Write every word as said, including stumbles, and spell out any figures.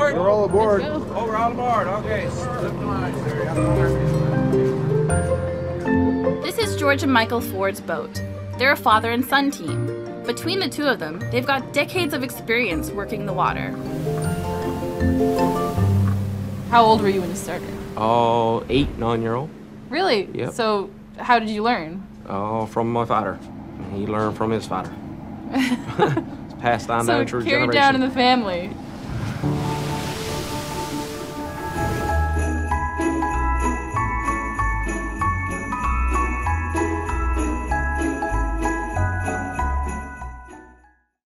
aboard. We're all aboard. Oh, we're all aboard. Okay. Slip the line, sir. This is George and Michael Ford's boat. They're a father and son team. Between the two of them, they've got decades of experience working the water. How old were you when you started? Oh, eight, nine-year-old. Really? Yep. So how did you learn? Oh, from my father. He learned from his father. It's passed on So down through carried generations. down in the family.